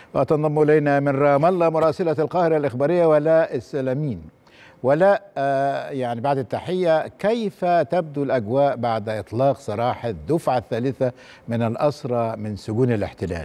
وتنضم إلينا من رام الله مراسلة القاهرة الإخبارية ولاء السلامين. ولاء، يعني بعد التحية، كيف تبدو الأجواء بعد إطلاق سراح الدفعة الثالثة من الأسرى من سجون الاحتلال؟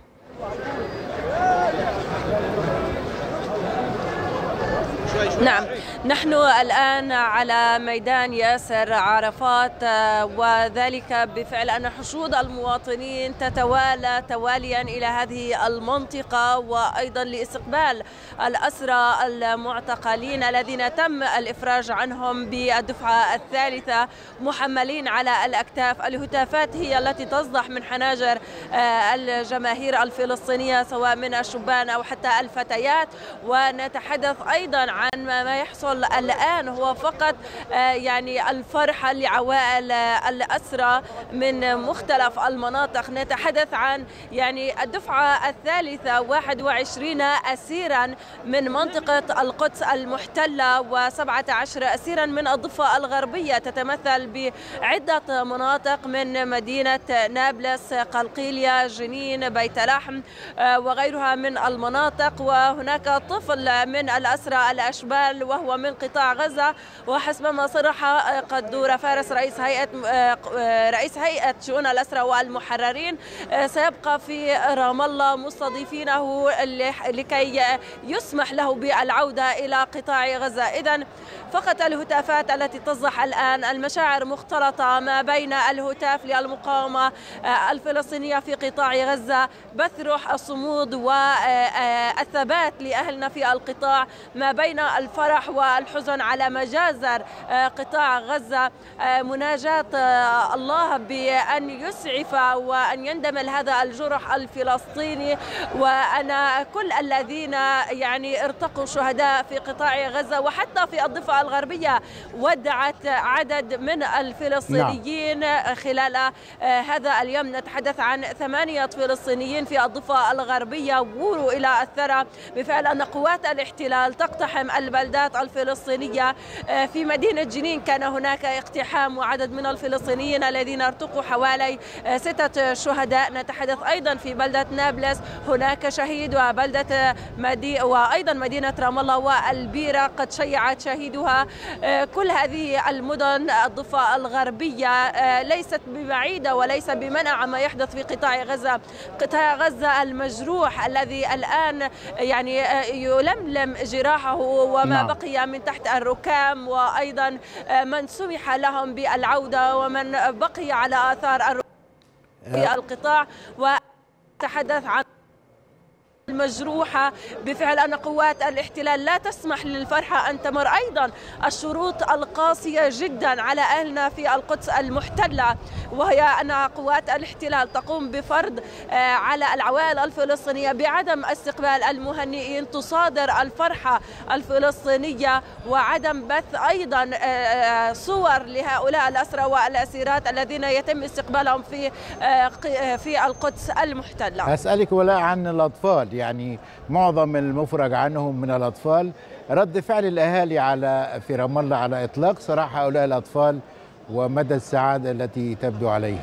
نعم، نحن الآن على ميدان ياسر عرفات، وذلك بفعل أن حشود المواطنين تتوالى تواليا إلى هذه المنطقة، وأيضا لاستقبال الأسرى المعتقلين الذين تم الإفراج عنهم بالدفعة الثالثة محملين على الأكتاف. الهتافات هي التي تصدح من حناجر الجماهير الفلسطينية سواء من الشبان أو حتى الفتيات، ونتحدث أيضا عن ما يحصل الآن هو فقط يعني الفرحة لعوائل الأسرى من مختلف المناطق. نتحدث عن يعني الدفعة الثالثة 21 أسيرا من منطقة القدس المحتلة و17 أسيرا من الضفة الغربية، تتمثل بعدة مناطق من مدينة نابلس، قلقيلية، جنين، بيت لحم وغيرها من المناطق. وهناك طفل من الأسرى الأشبال وهو من قطاع غزة، وحسب ما صرح قدورة فارس رئيس هيئة شؤون الأسرى والمحررين سيبقى في رام الله مستضيفينه لكي يسمح له بالعودة إلى قطاع غزة. إذن فقط الهتافات التي تصدح الآن، المشاعر مختلطة ما بين الهتاف للمقاومة الفلسطينية في قطاع غزة، بث روح الصمود والثبات لأهلنا في القطاع، ما بين الفرح والحزن على مجازر قطاع غزة، مناجاة الله بأن يسعف وأن يندمل هذا الجرح الفلسطيني، وأن كل الذين يعني ارتقوا شهداء في قطاع غزة وحتى في الضفة الغربية ودعت عدد من الفلسطينيين خلال هذا اليوم. نتحدث عن 8 فلسطينيين في الضفة الغربية وروا إلى الثرى بفعل أن قوات الاحتلال تقتحم البلدات الفلسطينية. في مدينة جنين كان هناك اقتحام وعدد من الفلسطينيين الذين ارتقوا حوالي 6 شهداء. نتحدث أيضا في بلدة نابلس هناك شهيد، وأيضا مدينة رام الله والبيرة قد شيعت شهيدها. كل هذه المدن الضفة الغربية ليست ببعيدة وليس بمنع ما يحدث في قطاع غزة. قطاع غزة المجروح الذي الآن يعني يلملم جراحه وما بقي من تحت الركام، وأيضا من سمح لهم بالعودة ومن بقي على آثار في القطاع. وتحدث عن المجروحة بفعل أن قوات الاحتلال لا تسمح للفرحة أن تمر. أيضا الشروط القاسية جدا على أهلنا في القدس المحتلة، وهي أن قوات الاحتلال تقوم بفرض على العوائل الفلسطينية بعدم استقبال المهنئين، تصادر الفرحة الفلسطينية وعدم بث أيضا صور لهؤلاء الأسرى والأسيرات الذين يتم استقبالهم في القدس المحتلة. أسألك ولا عن الأطفال، يعني معظم المفرج عنهم من الأطفال، رد فعل الأهالي في رام الله على إطلاق سراح هؤلاء الأطفال ومدى السعادة التي تبدو عليهم؟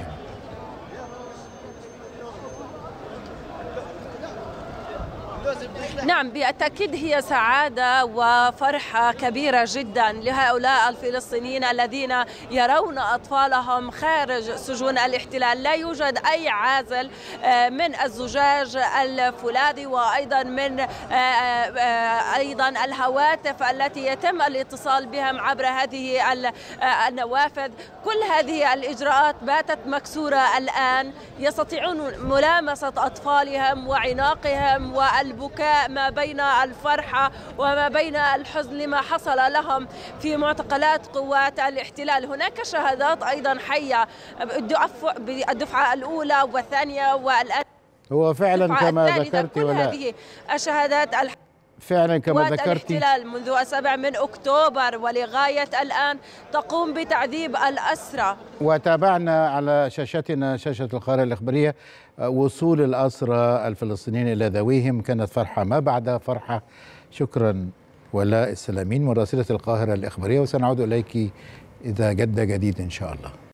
نعم، بالتأكيد هي سعادة وفرحة كبيرة جدا لهؤلاء الفلسطينيين الذين يرون أطفالهم خارج سجون الاحتلال. لا يوجد أي عازل من الزجاج الفولاذي وأيضا من أيضا الهواتف التي يتم الاتصال بهم عبر هذه النوافذ. كل هذه الإجراءات باتت مكسورة الآن. يستطيعون ملامسة أطفالهم وعناقهم والبكاء ما بين الفرحة وما بين الحزن لما حصل لهم في معتقلات قوات الاحتلال. هناك شهادات أيضا حية بالدفعة الأولى والثانية والآن هو فعلا كما ذكرت، كل هذه الشهادات فعلا كما ذكرت الاحتلال منذ 7 من أكتوبر ولغاية الآن تقوم بتعذيب الأسرى. وتابعنا على شاشتنا، شاشة القاهرة الإخبارية، وصول الأسرى الفلسطينيين إلى ذويهم. كانت فرحة ما بعد فرحة. شكرا ولاء السلامين مراسلة القاهرة الإخبارية، وسنعود إليك إذا جد جديد إن شاء الله.